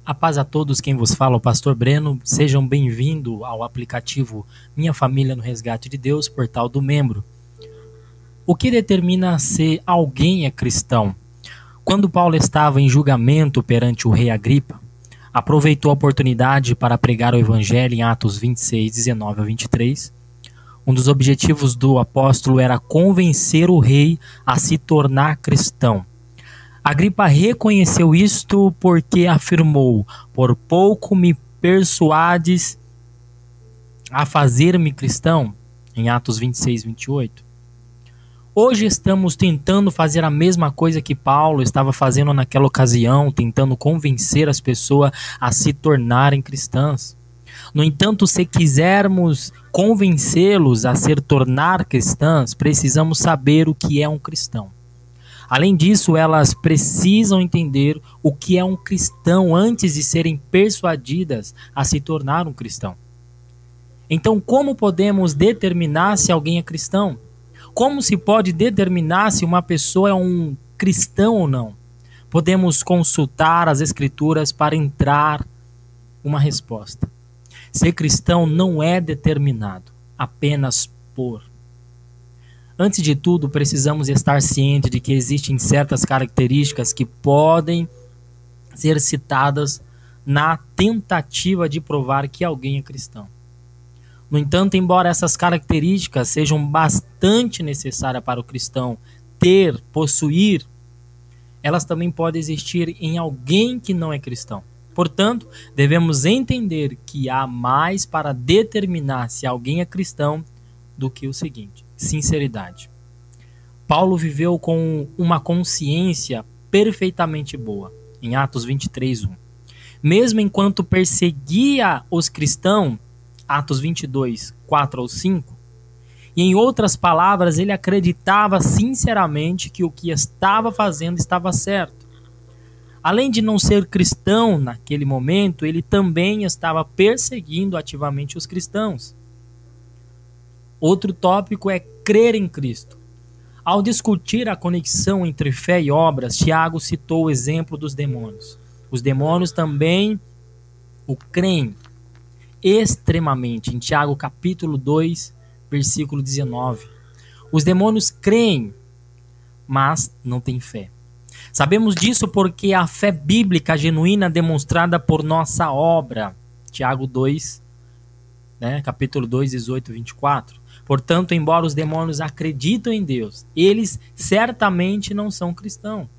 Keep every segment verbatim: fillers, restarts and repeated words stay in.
A paz a todos, quem vos fala, o pastor Breno. Sejam bem-vindos ao aplicativo Minha Família no Resgate de Deus, portal do membro. O que determina se alguém é cristão? Quando Paulo estava em julgamento perante o rei Agripa, aproveitou a oportunidade para pregar o evangelho em Atos vinte e seis, dezenove a vinte e três. Um dos objetivos do apóstolo era convencer o rei a se tornar cristão. Agripa reconheceu isto porque afirmou: por pouco me persuades a fazer-me cristão, em Atos vinte e seis, vinte e oito. Hoje estamos tentando fazer a mesma coisa que Paulo estava fazendo naquela ocasião, tentando convencer as pessoas a se tornarem cristãs. No entanto, se quisermos convencê-los a se tornar cristãs, precisamos saber o que é um cristão. Além disso, elas precisam entender o que é um cristão antes de serem persuadidas a se tornar um cristão. Então, como podemos determinar se alguém é cristão? Como se pode determinar se uma pessoa é um cristão ou não? Podemos consultar as Escrituras para entrar uma resposta. Ser cristão não é determinado apenas por. Antes de tudo, precisamos estar cientes de que existem certas características que podem ser citadas na tentativa de provar que alguém é cristão. No entanto, embora essas características sejam bastante necessárias para o cristão ter, possuir, elas também podem existir em alguém que não é cristão. Portanto, devemos entender que há mais para determinar se alguém é cristão do que o seguinte: sinceridade. Paulo viveu com uma consciência perfeitamente boa, em Atos vinte e três, um. Mesmo enquanto perseguia os cristãos, Atos vinte e dois, quatro ao cinco, e em outras palavras, ele acreditava sinceramente que o que estava fazendo estava certo. Além de não ser cristão naquele momento, ele também estava perseguindo ativamente os cristãos. Outro tópico é crer em Cristo. Ao discutir a conexão entre fé e obras, Tiago citou o exemplo dos demônios. Os demônios também o creem extremamente, em Tiago capítulo dois, versículo dezenove. Os demônios creem, mas não têm fé. Sabemos disso porque a fé bíblica genuína demonstrada por nossa obra, Tiago dois, né, capítulo dois, dezoito e vinte e quatro. Portanto, embora os demônios acreditam em Deus, eles certamente não são cristãos.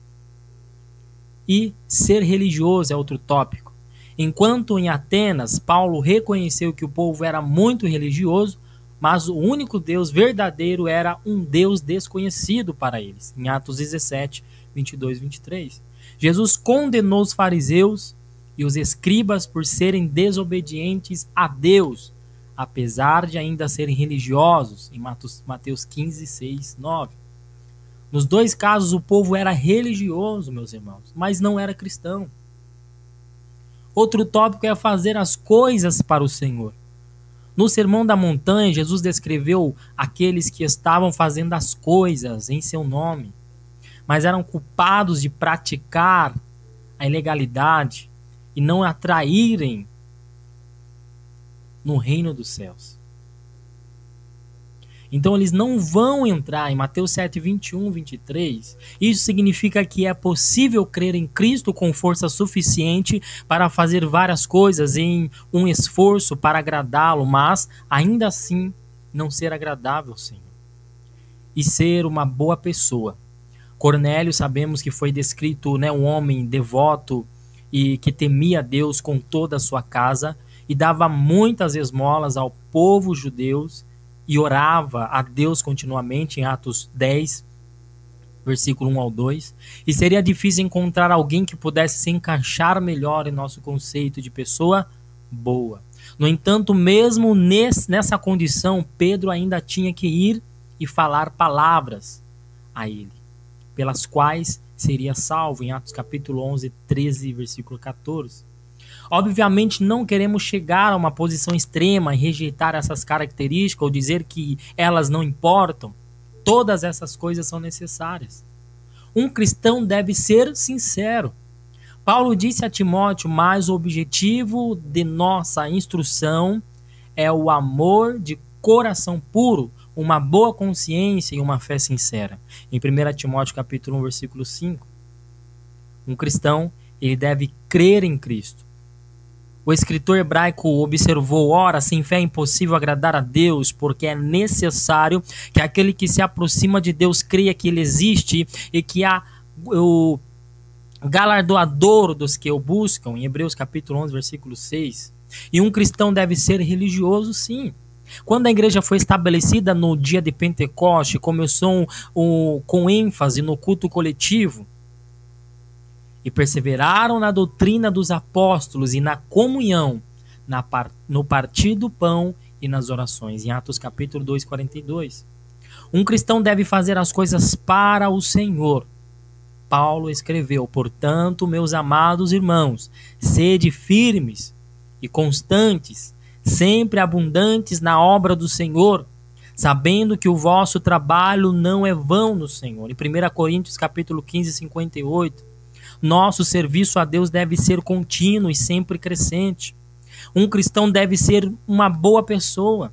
E ser religioso é outro tópico. Enquanto em Atenas, Paulo reconheceu que o povo era muito religioso, mas o único Deus verdadeiro era um Deus desconhecido para eles, em Atos dezessete, vinte e dois e vinte e três. Jesus condenou os fariseus e os escribas por serem desobedientes a Deus, apesar de ainda serem religiosos, em Mateus quinze, seis, nove. Nos dois casos, o povo era religioso, meus irmãos, mas não era cristão. Outro tópico é fazer as coisas para o Senhor. No Sermão da Montanha, Jesus descreveu aqueles que estavam fazendo as coisas em seu nome, mas eram culpados de praticar a ilegalidade e não atraírem no reino dos céus. Então eles não vão entrar em Mateus sete, vinte e um, vinte e três. Isso significa que é possível crer em Cristo com força suficiente para fazer várias coisas em um esforço para agradá-lo, mas ainda assim não ser agradável ao Senhor. E ser uma boa pessoa. Cornélio, sabemos que foi descrito, né, um homem devoto e que temia Deus com toda a sua casa, e dava muitas esmolas ao povo judeu e orava a Deus continuamente, em Atos dez, versículo um ao dois. E seria difícil encontrar alguém que pudesse se encaixar melhor em nosso conceito de pessoa boa. No entanto, mesmo nesse, nessa condição, Pedro ainda tinha que ir e falar palavras a ele, pelas quais seria salvo, em Atos capítulo onze, treze, versículo quatorze. Obviamente não queremos chegar a uma posição extrema e rejeitar essas características ou dizer que elas não importam. Todas essas coisas são necessárias. Um cristão deve ser sincero. Paulo disse a Timóteo, mas o objetivo de nossa instrução é o amor de coração puro, uma boa consciência e uma fé sincera. Em primeira Timóteo capítulo um, versículo cinco, um cristão, ele deve crer em Cristo. O escritor hebraico observou: ora, sem fé é impossível agradar a Deus, porque é necessário que aquele que se aproxima de Deus creia que ele existe e que há o galardoador dos que o buscam, em Hebreus capítulo onze, versículo seis. E um cristão deve ser religioso, sim. Quando a igreja foi estabelecida no dia de Pentecoste, começou um, com ênfase no culto coletivo, e perseveraram na doutrina dos apóstolos e na comunhão, na par, no partir do pão e nas orações, em Atos capítulo dois, quarenta e dois. Um cristão deve fazer as coisas para o Senhor. Paulo escreveu: portanto, meus amados irmãos, sede firmes e constantes, sempre abundantes na obra do Senhor, sabendo que o vosso trabalho não é vão no Senhor. Em primeira Coríntios capítulo quinze, cinquenta e oito. Nosso serviço a Deus deve ser contínuo e sempre crescente. Um cristão deve ser uma boa pessoa.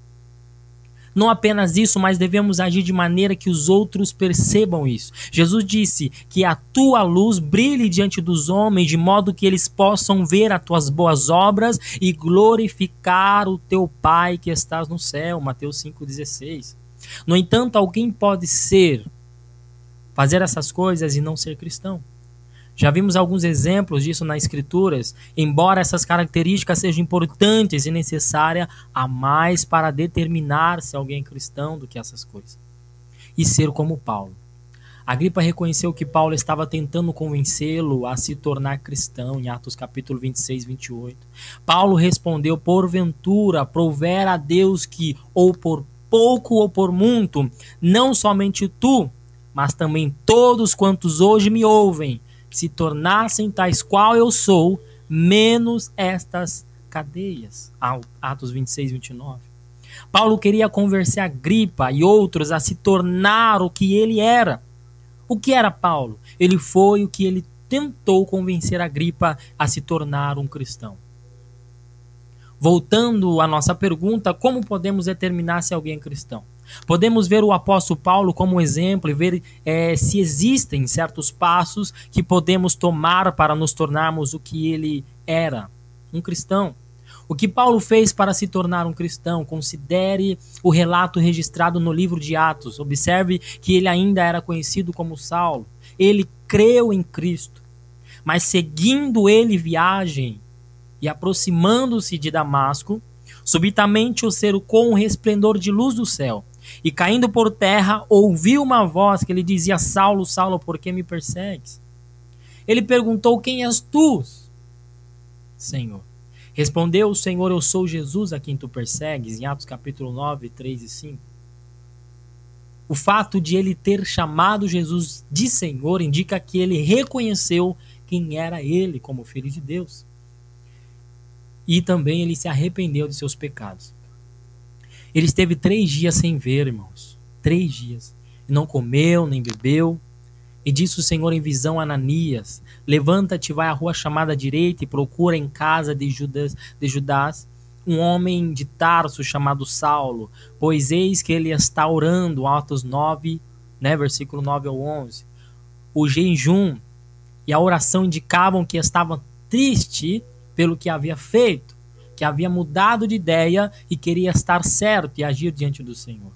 Não apenas isso, mas devemos agir de maneira que os outros percebam isso. Jesus disse que a tua luz brilhe diante dos homens, de modo que eles possam ver as tuas boas obras e glorificar o teu Pai que estás no céu. Mateus cinco, dezesseis. No entanto, alguém pode ser, fazer essas coisas e não ser cristão. Já vimos alguns exemplos disso nas Escrituras, embora essas características sejam importantes e necessárias, há mais para determinar se alguém é cristão do que essas coisas. E ser como Paulo. Agripa reconheceu que Paulo estava tentando convencê-lo a se tornar cristão, em Atos capítulo vinte e seis, vinte e oito. Paulo respondeu: porventura, prover a Deus que, ou por pouco ou por muito, não somente tu, mas também todos quantos hoje me ouvem, se tornassem tais qual eu sou, menos estas cadeias. Atos vinte e seis, vinte e nove. Paulo queria convencer Agripa e outros a se tornar o que ele era. O que era Paulo? Ele foi o que ele tentou convencer Agripa a se tornar um cristão. Voltando à nossa pergunta, como podemos determinar se alguém é cristão? Podemos ver o apóstolo Paulo como exemplo e ver é, se existem certos passos que podemos tomar para nos tornarmos o que ele era, um cristão. O que Paulo fez para se tornar um cristão? Considere o relato registrado no livro de Atos. Observe que ele ainda era conhecido como Saulo. Ele creu em Cristo, mas seguindo ele viagem e aproximando-se de Damasco, subitamente o cercou um resplendor de luz do céu. E caindo por terra, ouviu uma voz que lhe dizia: Saulo, Saulo, por que me persegues? Ele perguntou: quem és tu, Senhor? Respondeu o Senhor: eu sou Jesus a quem tu persegues, em Atos capítulo nove, três e cinco. O fato de ele ter chamado Jesus de Senhor indica que ele reconheceu quem era ele como filho de Deus. E também ele se arrependeu de seus pecados. Ele esteve três dias sem ver, irmãos. Três dias. E não comeu, nem bebeu. E disse o Senhor em visão a Ananias: levanta-te, vai à rua chamada direita e procura em casa de Judas, de Judas um homem de Tarso chamado Saulo, pois eis que ele está orando. Atos nove, né, versículo nove ao onze. O jejum e a oração indicavam que estava triste pelo que havia feito, que havia mudado de ideia e queria estar certo e agir diante do Senhor.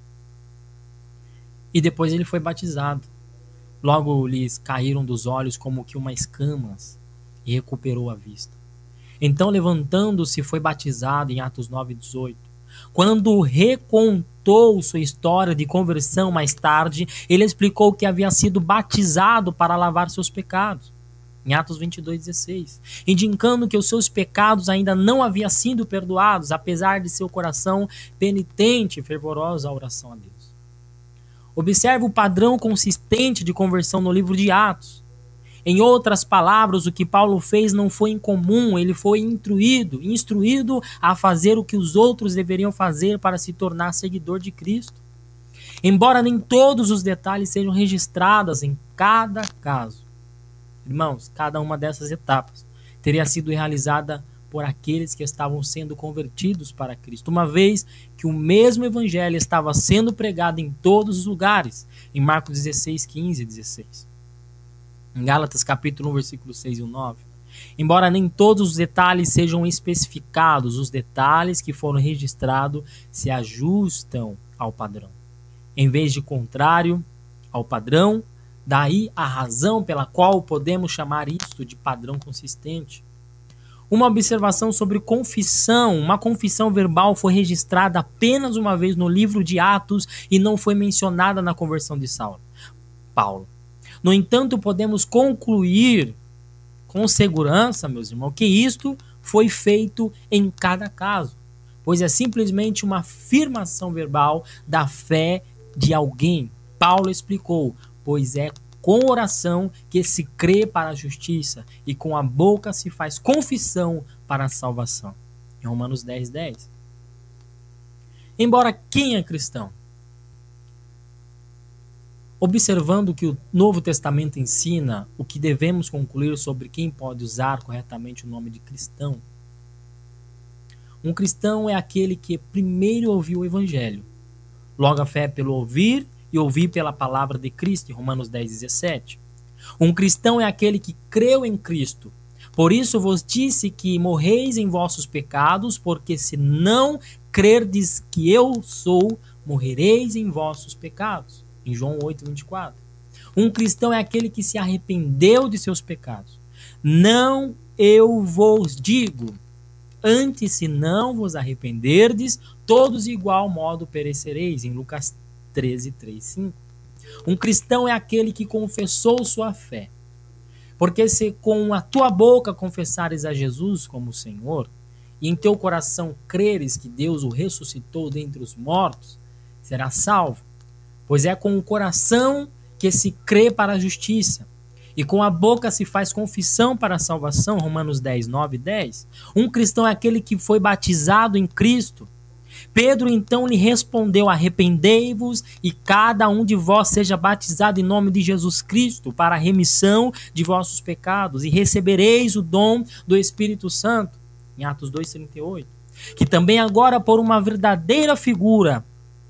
E depois ele foi batizado. Logo lhes caíram dos olhos como que umas escamas e recuperou a vista. Então, levantando-se, foi batizado, em Atos nove, dezoito. Quando recontou sua história de conversão mais tarde, ele explicou que havia sido batizado para lavar seus pecados, em Atos vinte e dois, dezesseis, indicando que os seus pecados ainda não haviam sido perdoados, apesar de seu coração penitente e fervorosa a oração a Deus. Observe o padrão consistente de conversão no livro de Atos. Em outras palavras, o que Paulo fez não foi incomum, ele foi instruído, instruído a fazer o que os outros deveriam fazer para se tornar seguidor de Cristo. Embora nem todos os detalhes sejam registrados em cada caso, Irmãos, cada uma dessas etapas teria sido realizada por aqueles que estavam sendo convertidos para Cristo, uma vez que o mesmo evangelho estava sendo pregado em todos os lugares, em Marcos dezesseis, quinze e dezesseis. Em Gálatas capítulo um, versículos seis e nove. Embora nem todos os detalhes sejam especificados, os detalhes que foram registrados se ajustam ao padrão. Em vez de contrário ao padrão, daí a razão pela qual podemos chamar isto de padrão consistente. Uma observação sobre confissão. Uma confissão verbal foi registrada apenas uma vez no livro de Atos e não foi mencionada na conversão de Saulo, Paulo. No entanto, podemos concluir com segurança, meus irmãos, que isto foi feito em cada caso, pois é simplesmente uma afirmação verbal da fé de alguém. Paulo explicou, pois é com oração que se crê para a justiça e com a boca se faz confissão para a salvação. Em Romanos dez, dez. Embora quem é cristão? Observando que o Novo Testamento ensina, o que devemos concluir sobre quem pode usar corretamente o nome de cristão. Um cristão é aquele que primeiro ouviu o Evangelho. Logo a fé é pelo ouvir e ouvir pela palavra de Cristo, em Romanos dez, dezessete. Um cristão é aquele que creu em Cristo. Por isso vos disse que morreis em vossos pecados, porque se não crerdes que eu sou, morrereis em vossos pecados. Em João oito, vinte e quatro. Um cristão é aquele que se arrependeu de seus pecados. Não eu vos digo, antes se não vos arrependerdes, todos de igual modo perecereis. Em Lucas treze, três, cinco. Um cristão é aquele que confessou sua fé. Porque se com a tua boca confessares a Jesus como Senhor, e em teu coração creres que Deus o ressuscitou dentre os mortos, serás salvo. Pois é com o coração que se crê para a justiça, e com a boca se faz confissão para a salvação, Romanos dez, nove e dez. Um cristão é aquele que foi batizado em Cristo. Pedro então lhe respondeu, arrependei-vos e cada um de vós seja batizado em nome de Jesus Cristo para a remissão de vossos pecados, e recebereis o dom do Espírito Santo, em Atos dois, trinta e oito. Que também agora por uma verdadeira figura,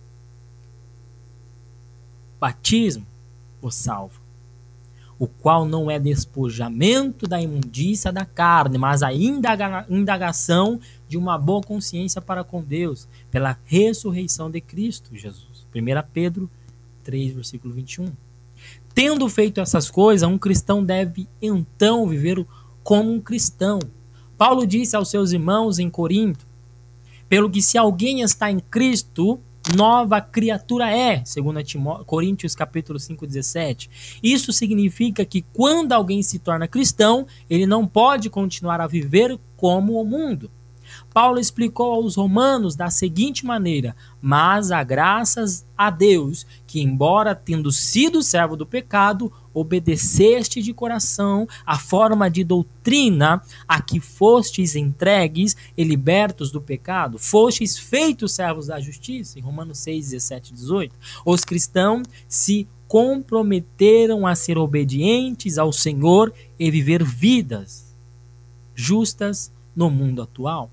batismo vos salva, o qual não é despojamento da imundícia da carne, mas a indaga indagação de uma boa consciência para com Deus, pela ressurreição de Cristo Jesus. primeira Pedro três, versículo vinte e um. Tendo feito essas coisas, um cristão deve então viver como um cristão. Paulo disse aos seus irmãos em Corinto, pelo que se alguém está em Cristo, nova criatura é, segundo Coríntios capítulo cinco, dezessete. Isso significa que quando alguém se torna cristão, ele não pode continuar a viver como o mundo. Paulo explicou aos romanos da seguinte maneira, mas há graças a Deus que, embora tendo sido servo do pecado, obedeceste de coração a forma de doutrina a que fostes entregues e libertos do pecado, fostes feitos servos da justiça, em Romanos seis, dezessete e dezoito. Os cristãos se comprometeram a ser obedientes ao Senhor e viver vidas justas no mundo atual.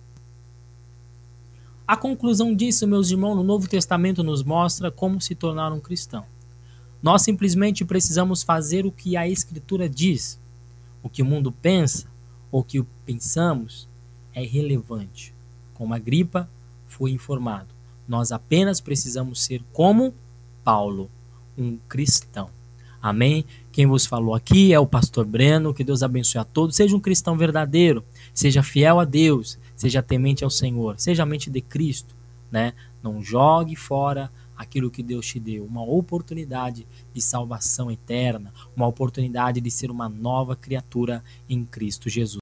A conclusão disso, meus irmãos, no Novo Testamento nos mostra como se tornar um cristão. Nós simplesmente precisamos fazer o que a Escritura diz. O que o mundo pensa, ou o que pensamos, é irrelevante. Como Agripa foi informado, nós apenas precisamos ser como Paulo, um cristão. Amém? Quem vos falou aqui é o pastor Breno. Que Deus abençoe a todos. Seja um cristão verdadeiro, seja fiel a Deus, seja temente ao Senhor, seja a mente de Cristo, né? Não jogue fora aquilo que Deus te deu, uma oportunidade de salvação eterna, uma oportunidade de ser uma nova criatura em Cristo Jesus.